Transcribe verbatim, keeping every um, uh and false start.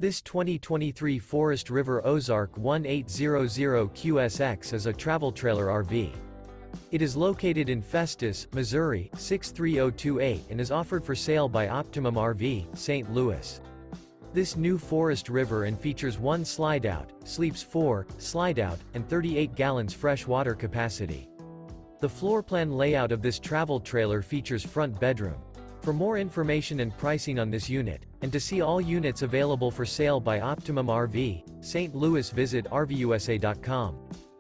This twenty twenty-three Forest River Ozark eighteen hundred Q S X is a travel trailer R V. It is located in Festus, Missouri, six three zero two eight and is offered for sale by Optimum R V, Saint Louis. This new Forest River and features one Slideout, sleeps four, Slideout, and thirty-eight gallons fresh water capacity. The floor plan layout of this travel trailer features front bedroom. For more information and pricing on this unit, and to see all units available for sale by Optimum R V, Saint Louis, visit R V U S A dot com.